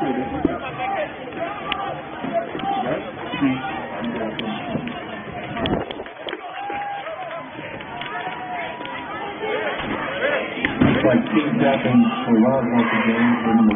It's like 10 seconds for Roswell to game.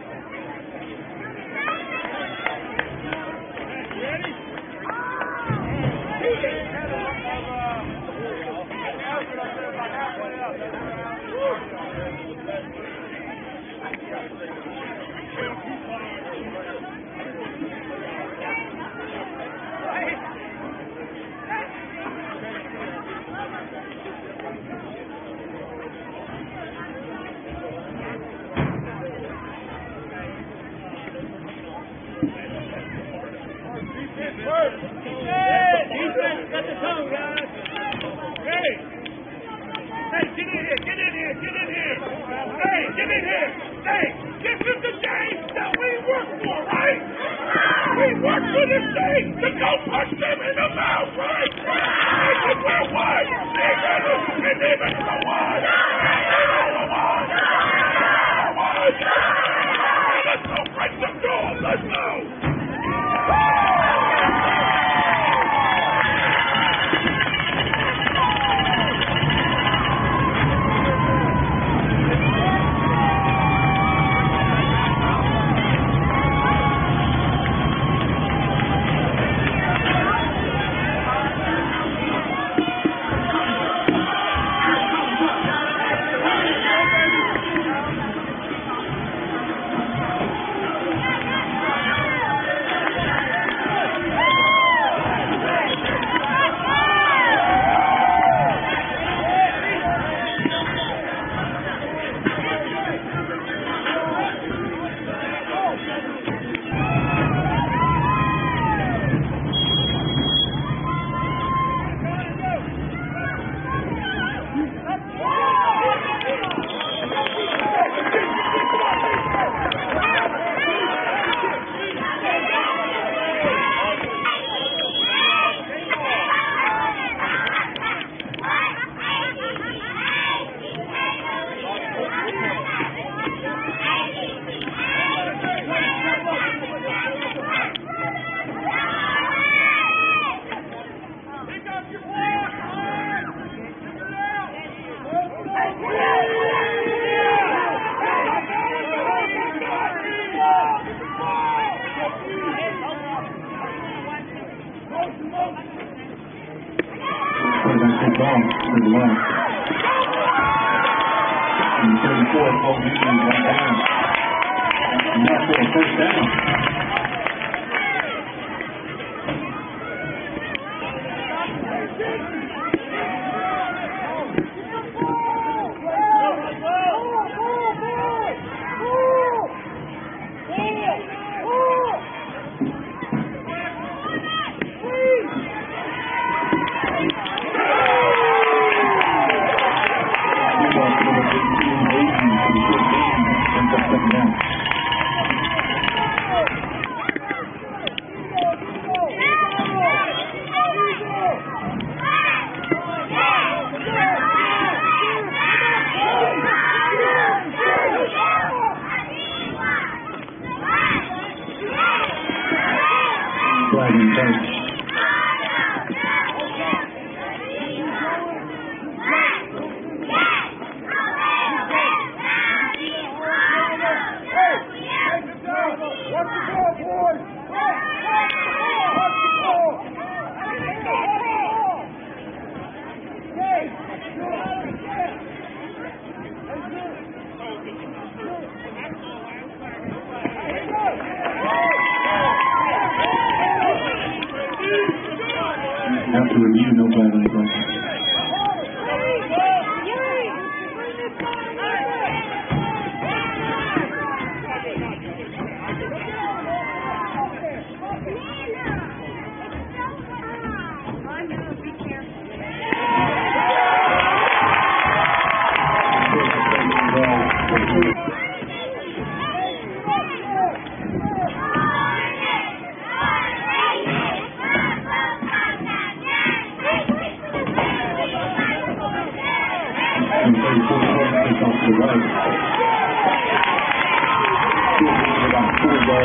After review, no bad questions.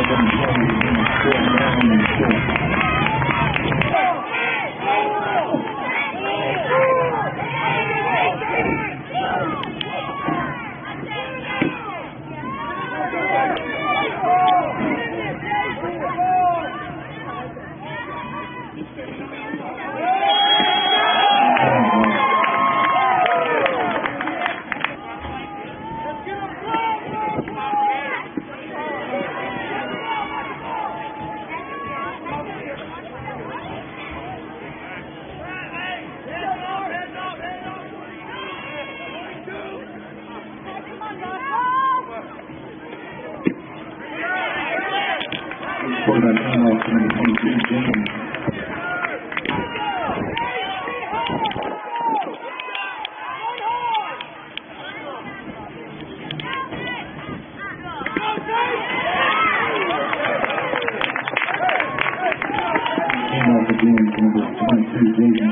Quarterback handoff to number 22, James. Handoff again to number 22, James.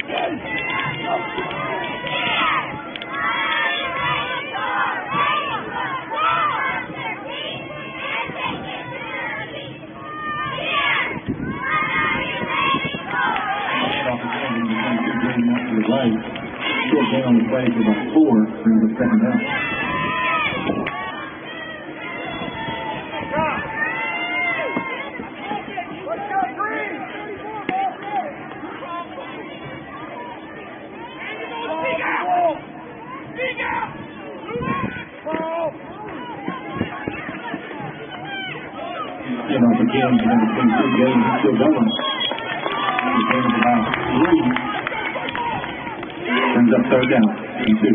Right. Short gain on the play for about 4 during the second half. Again, number 22 James is still going. The game is about 3. Turns up third down, and 2.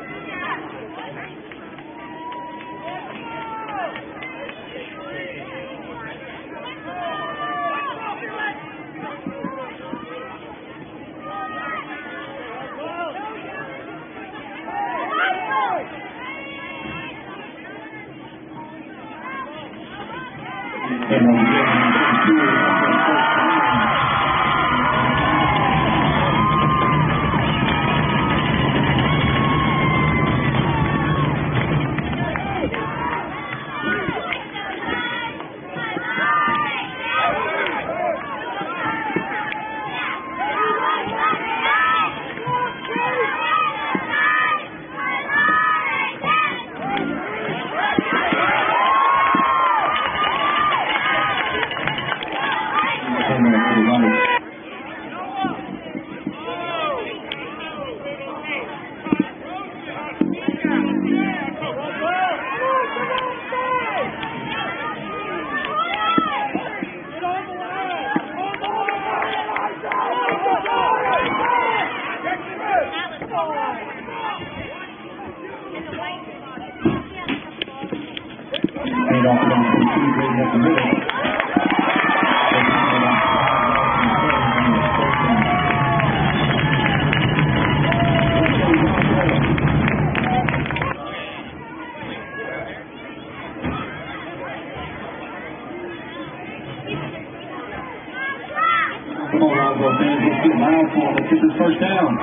Come on, Roswell fans, let's get loud for him. Let's get this first down.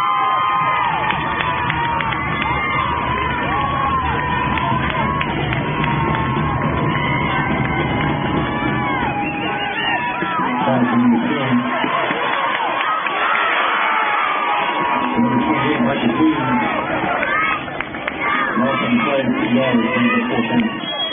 Number 28, Michael Williams. Lost on the play, 2 yards, brings up 4 points.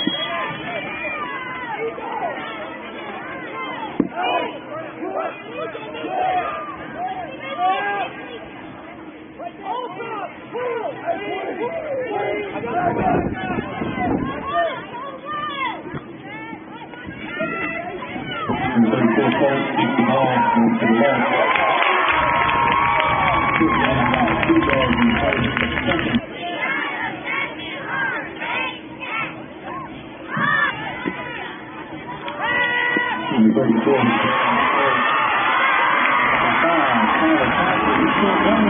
And 34 Colts keeps the ball moving to the left. Good down about 2 yards in the first, second. And 34. He's still going.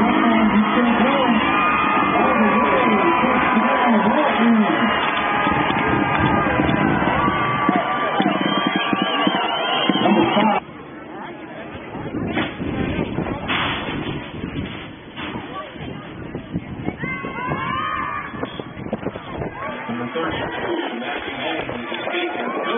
All the way. Touchdown, Walton. Number 5. Number 32, Matthew Holmes,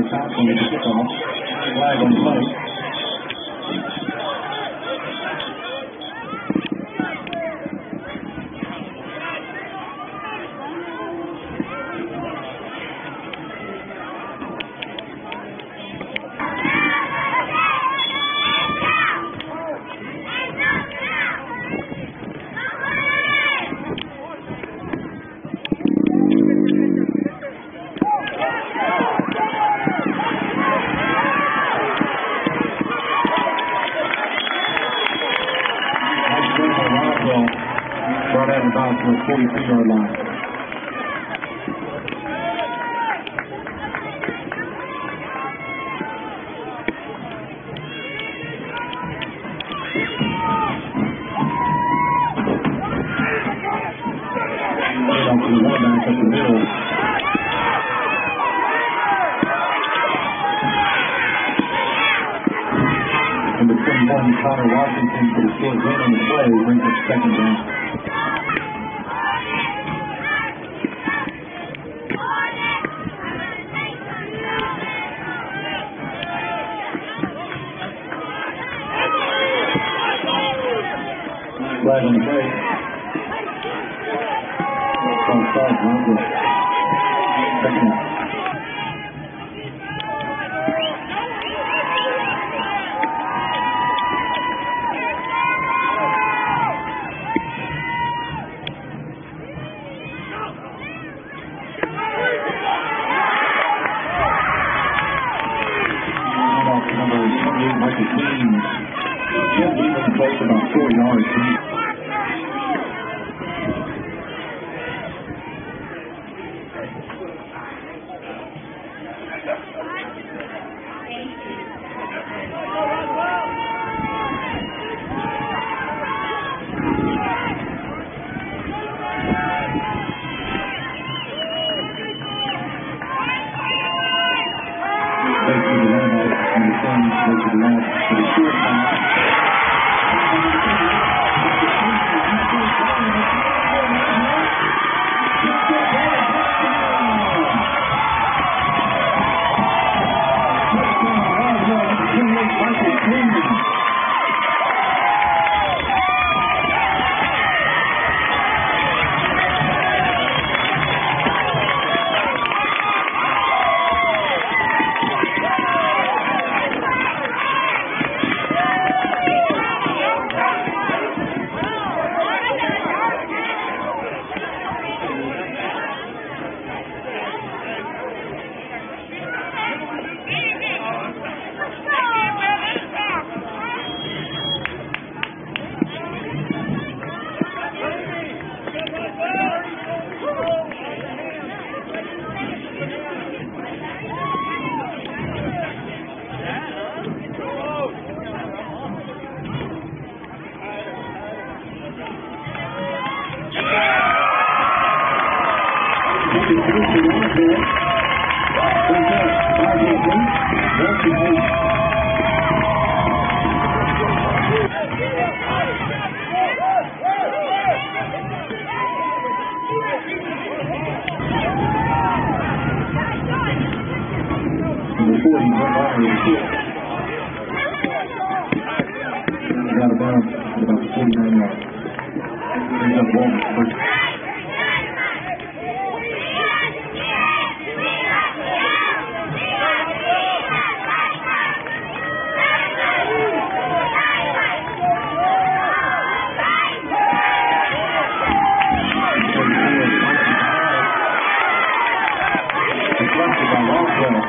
Thompson with the kickoff. Flag on the play. Roswell brought out about to the 43-yard line. Off to the runback up the middle. Number 21, Connor Washington, for the short gain on the play, brings up second down. Flag on the play. On start, Roswell. Second down. About 4 yards. Got about 49 yards. Brings up Walton first. Deflected by Roswell.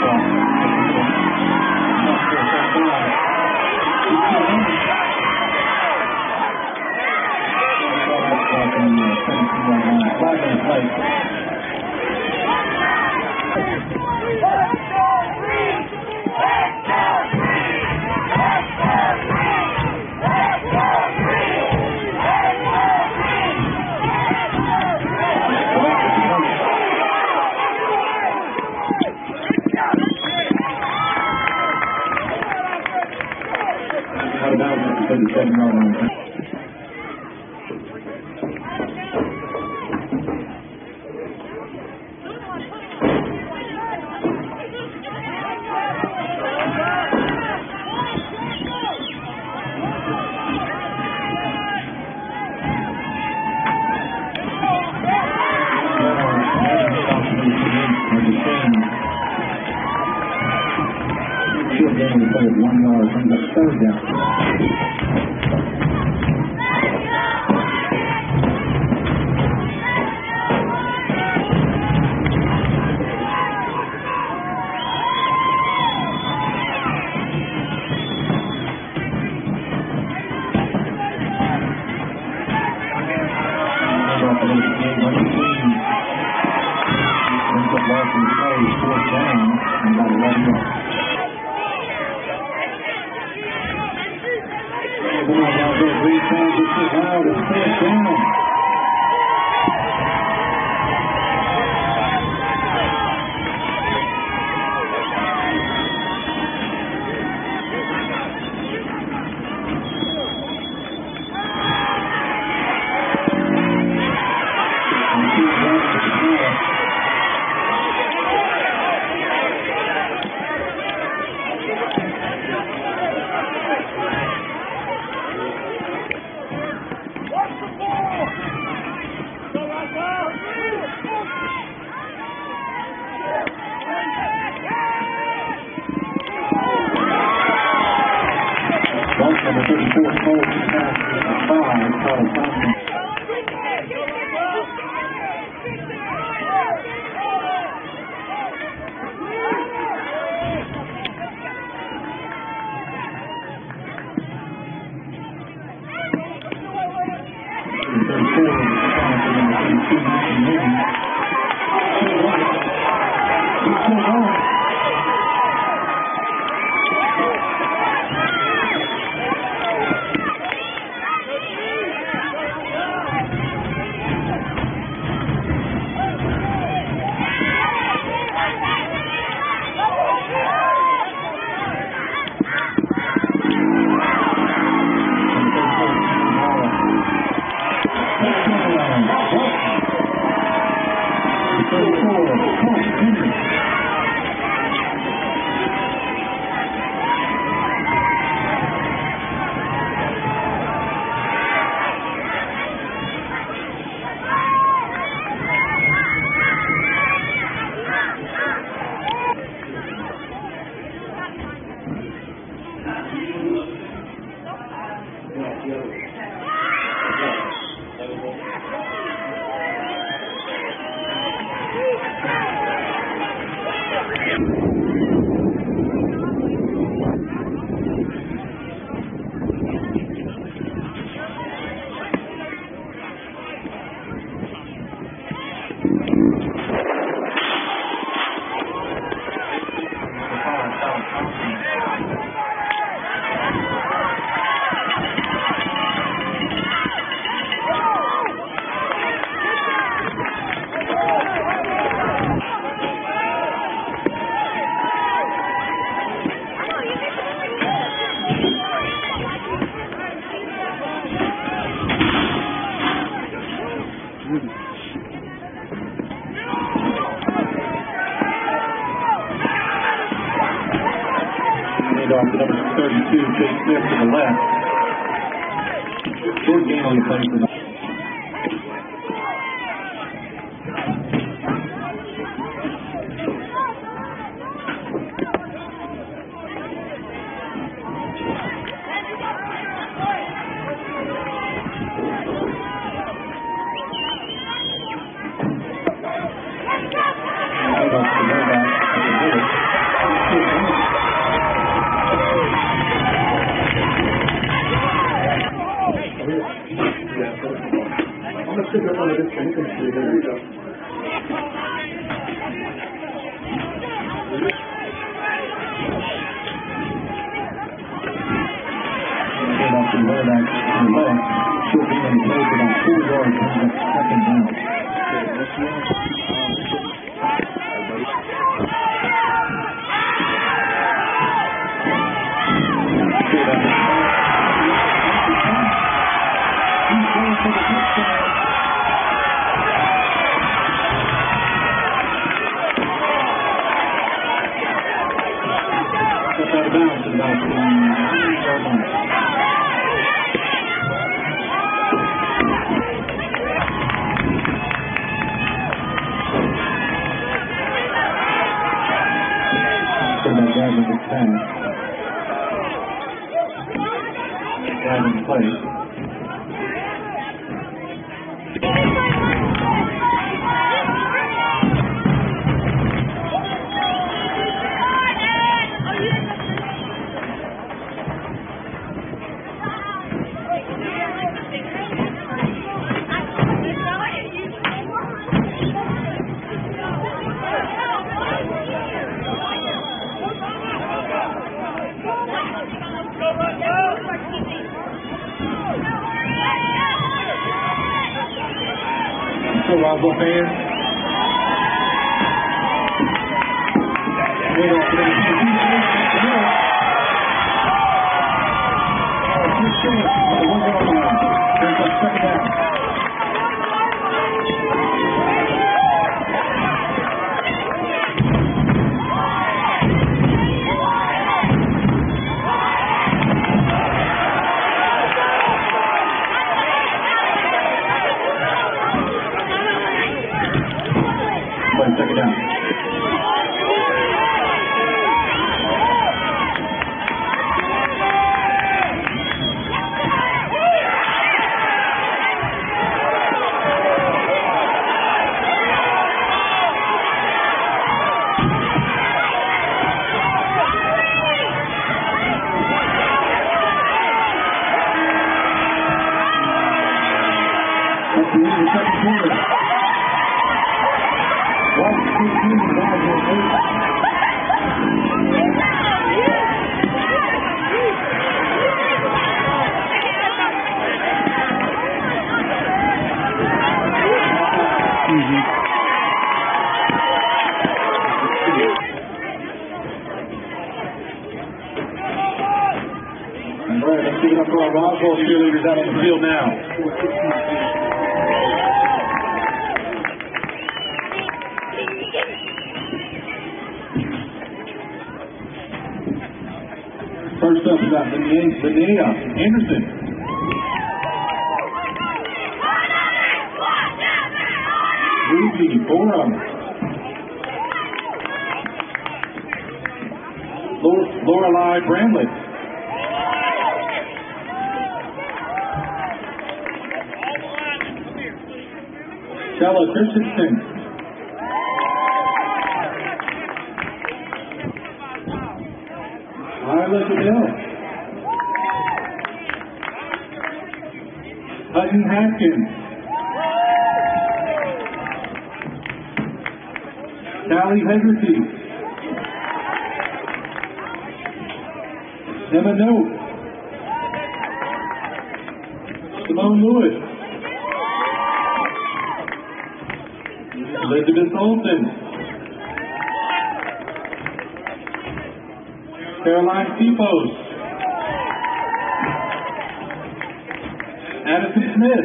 Number 32, Jake Smith to the left. Short gain on the play for the and he plays about 4 yards on the second down. He's going for the touchdown. Out of bounds at about 9-yard line. So that guy with the pass. Guy in place. Roswell fans. Second down. That's the end of the second quarter. All right, let's give it up for our Roswell cheerleaders out on the field now. First up, we got Linnea Anderson. Ruby Borum. Lorelei Bramlett. Stella Christensen. Isla Goodell. Hutton Haskins. Callie Hegarty. Emma Note. Simone Lewis. Elizabeth Olsen. Caroline Stepos. Addison Smith.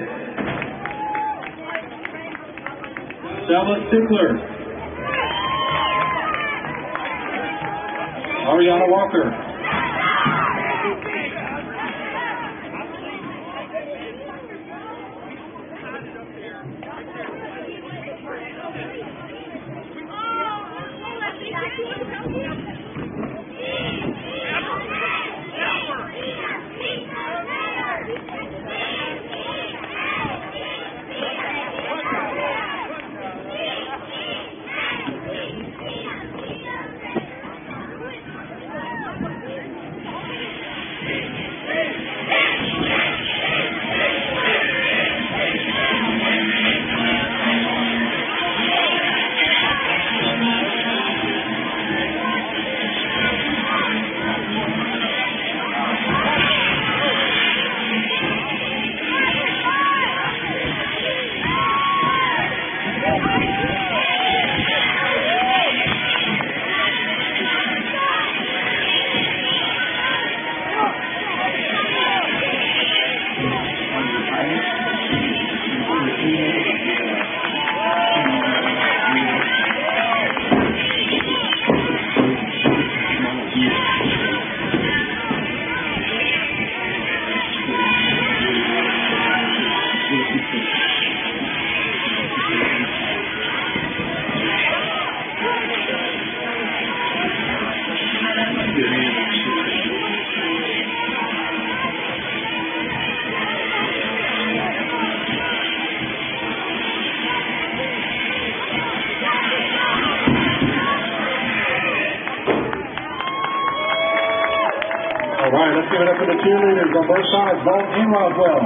Stella Stickler. Ariana Walker. give it up for the cheerleaders on both sides, Walton and Roswell.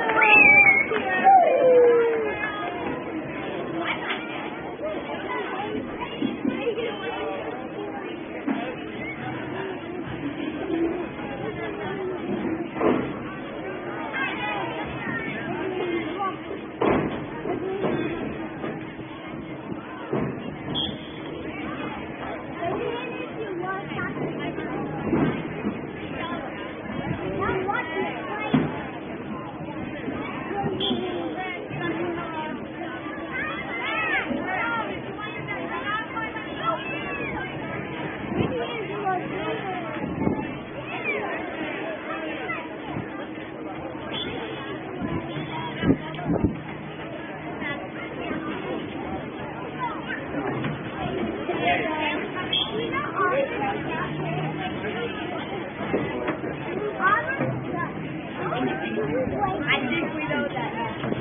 I think we know that.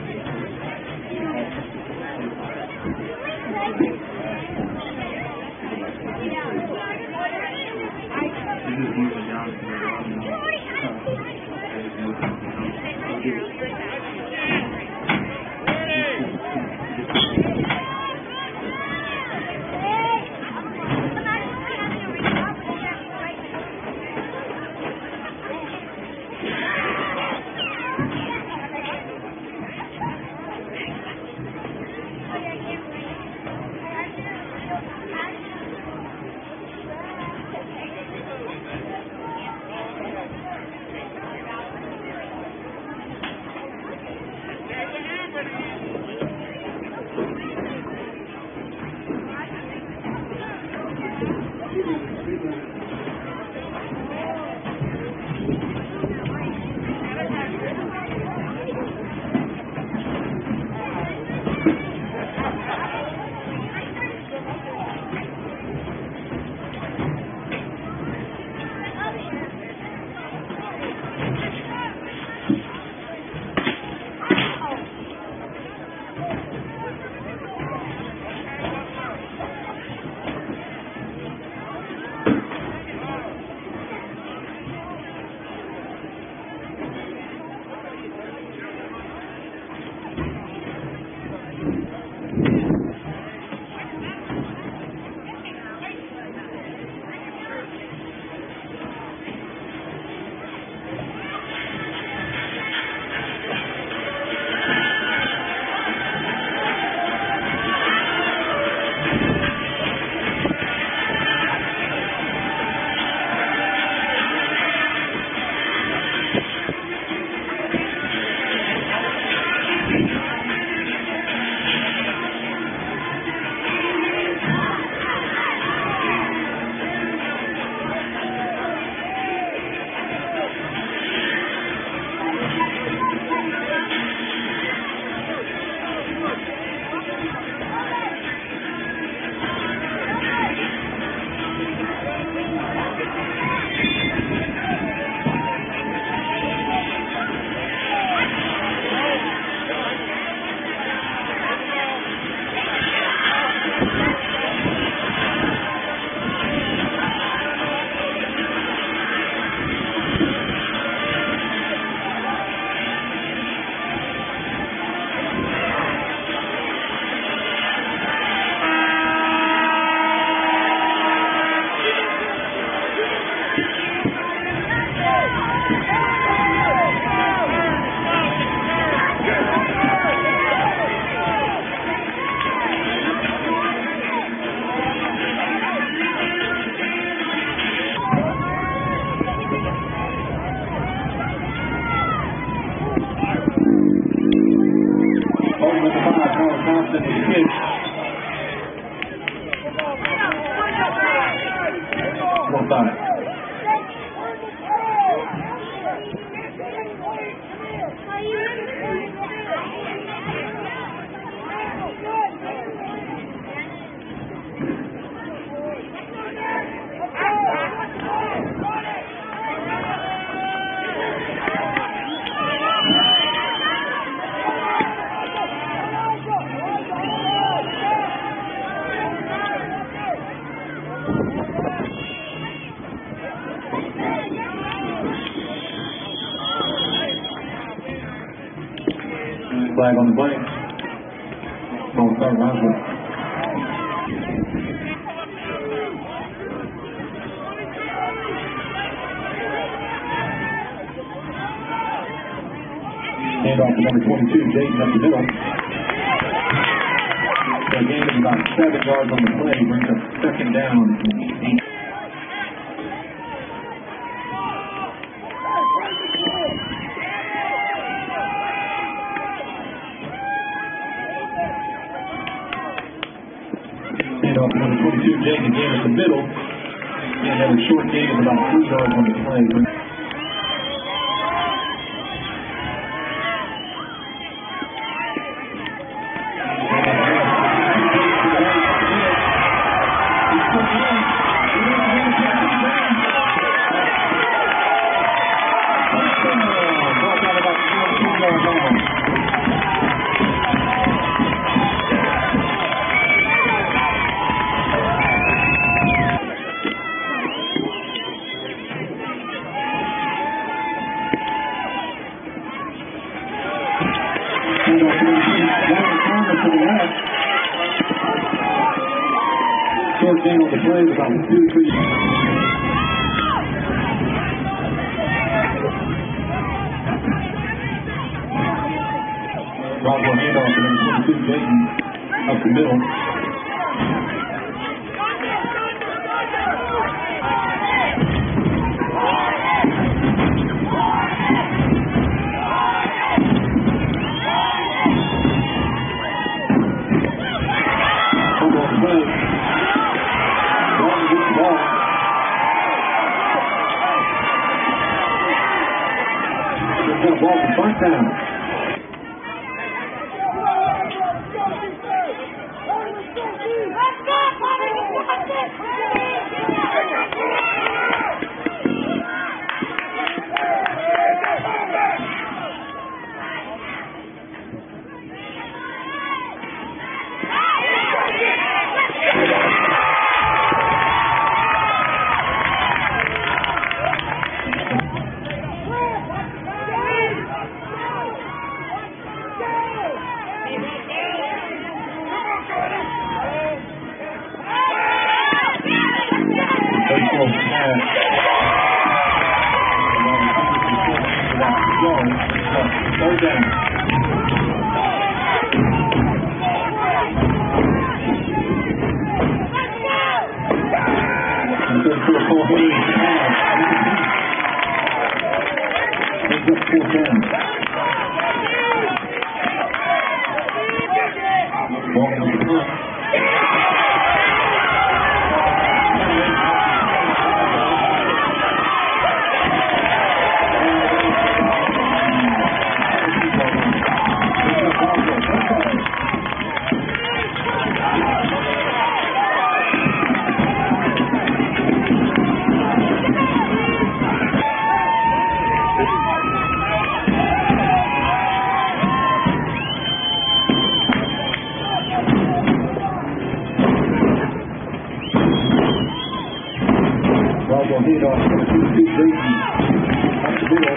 One side. flag on the play. Ball start Roswell. Hand off to number 22, Jaden up the middle. So a gain of about 7 yards on the play brings up second down. Hand off to number 22, Jaden again at the middle. And have a short gain of about 3 yards on the play. Short gain on the play, about 2-3. Roswell handoff to number 22, Jaden, up the middle. Walton, first down. Third down. Roswell hit off number 22, Jaden, up the middle.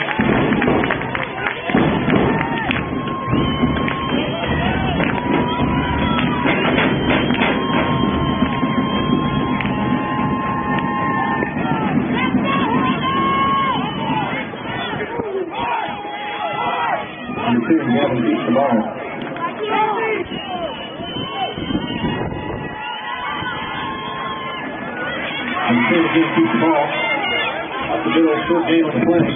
Number 2, Gavin beats the ball. And Taylor again keeps the ball. Up the middle, short game on the play.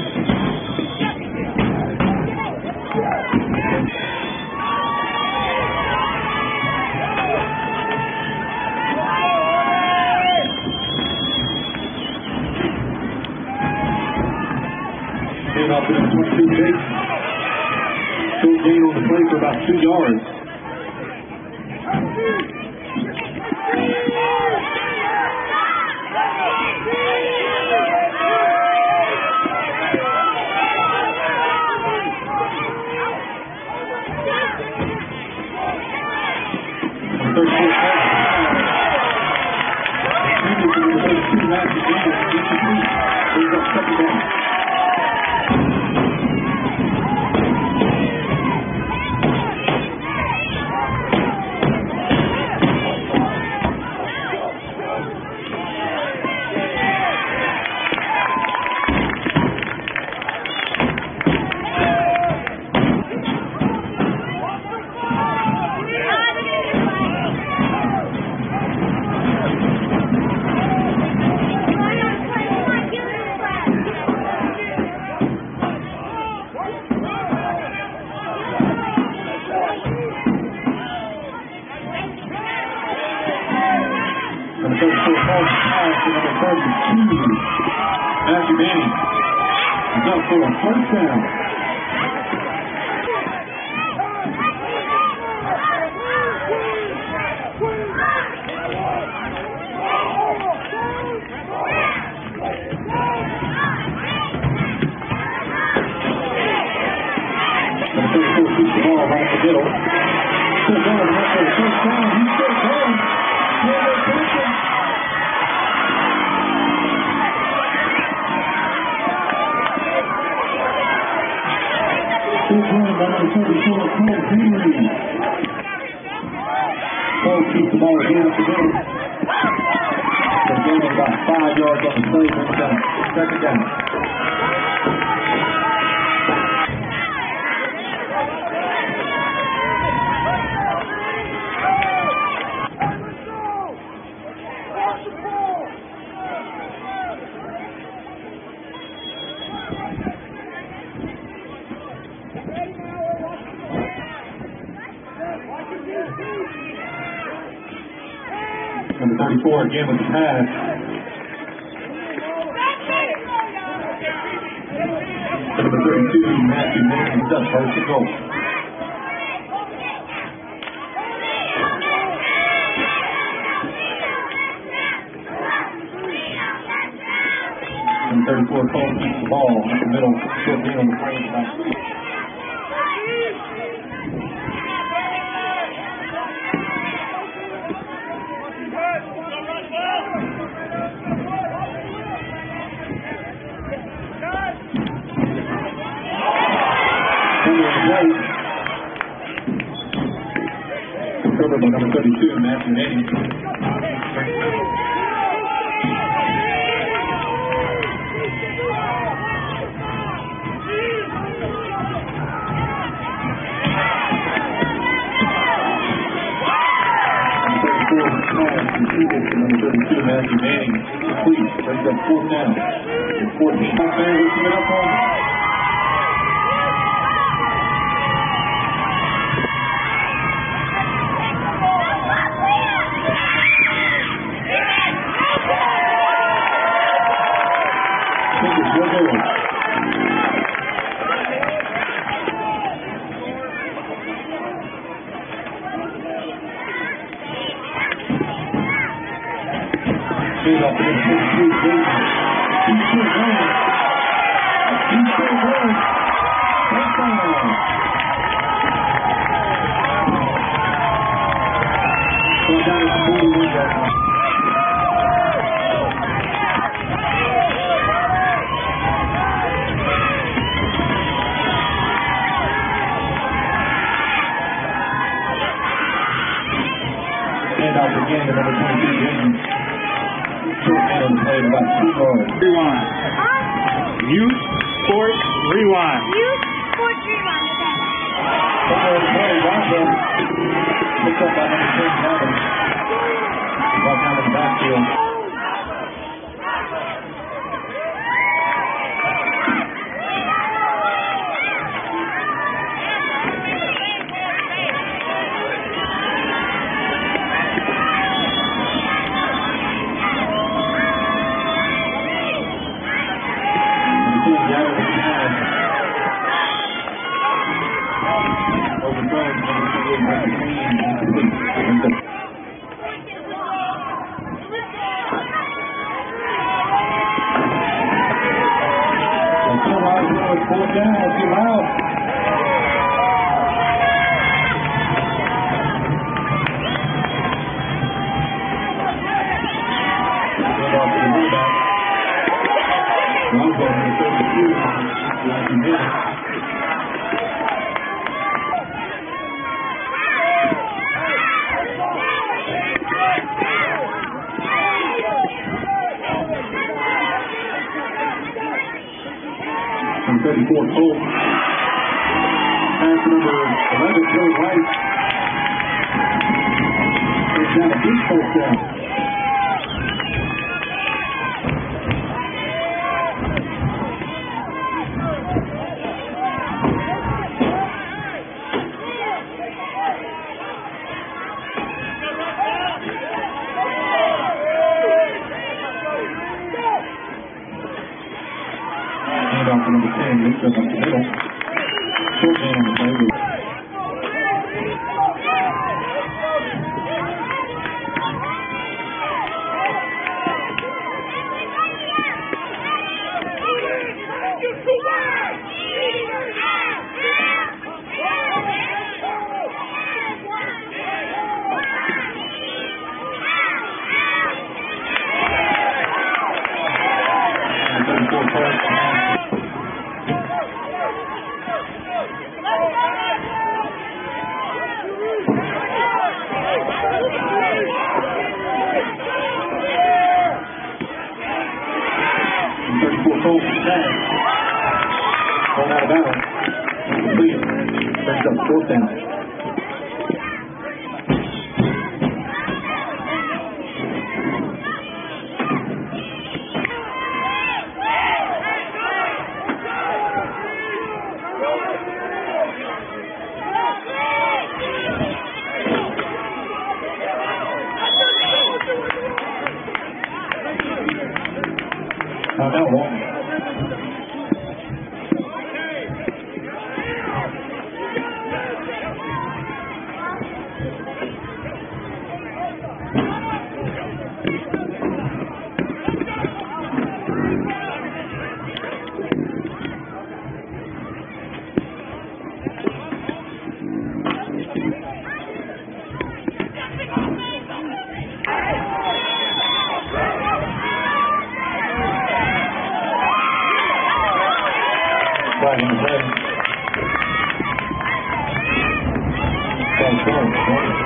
Hand off to number 22, Jake. Short gain on the play for about 2 yards. Number 34 calls pass to number 32. Matthew Manning is up for a first down. Number 34 keeps the ball right up the middle. Still going up for the first down. He's still going. Cole keeps the ball again up the middle. They're gaining about 5 yards on the play. Brings down second down. Number 34 again with the pass. Number 32, Matthew Manning, is up first and goal. Number 34, Cole keeps the ball in the middle. Short gain on the play about 3. Covered by number 32, Matthew Manning. Number 32, Matthew Manning. Complete. Brings up fourth down. 14. Fans coming up on. Handoff again to number 22, James. Short man on the play, about 2 yards. Rewind. Youth Sports Rewind. Youth Sports Rewind. Over the play, Roswell. Picked up by number 10, Adams. Ball down in the backfield. Fourth down, too loud. Roswell number 32, Matthew Manning. From 34, Cole. Pass number 11, Joe White. It's down a deep first down. and Luke up the middle. Short man on the play. Going out of bounds. Completion. Brings up fourth down. Timeout, Walton. Flag on the play. Flag short.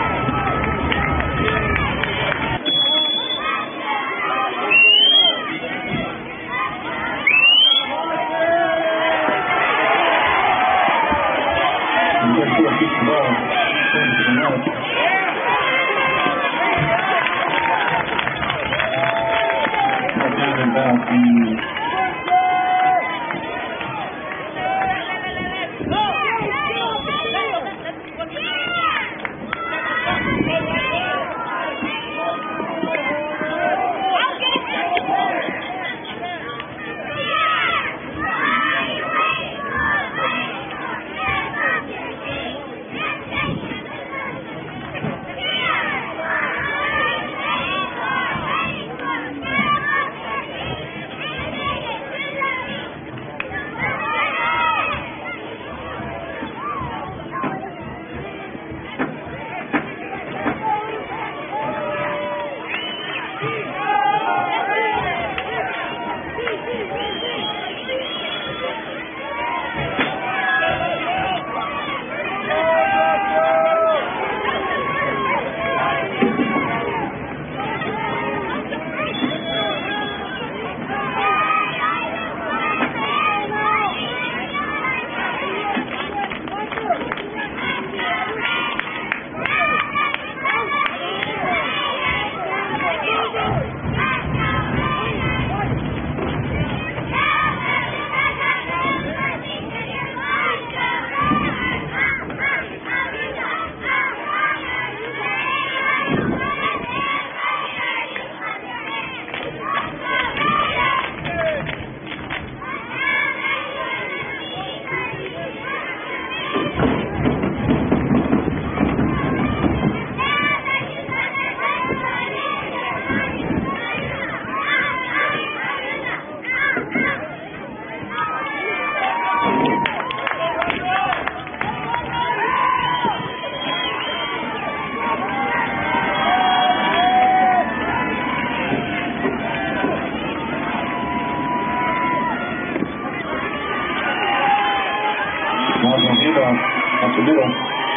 Up the middle.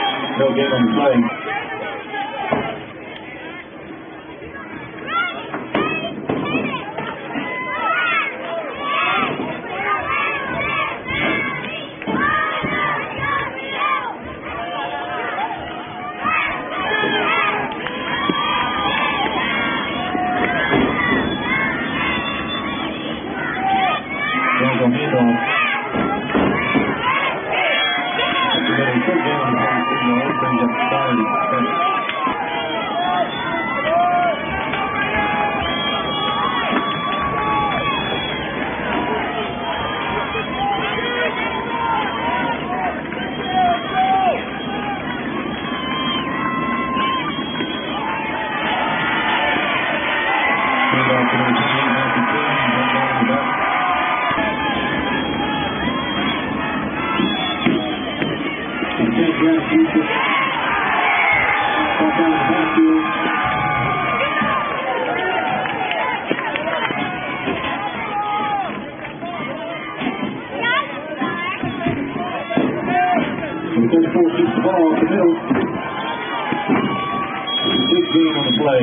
No gain on the play. Brings up 30. Keeps the ball off the middle. Big game on the play.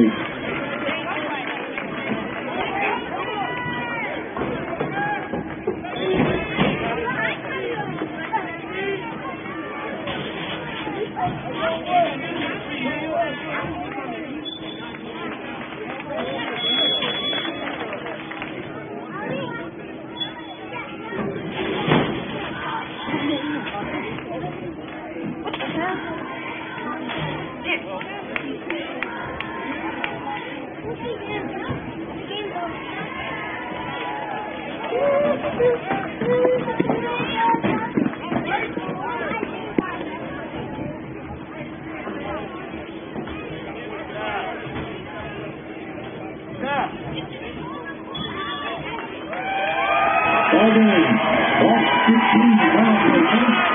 Ball game. Ball 15 rounds for the team.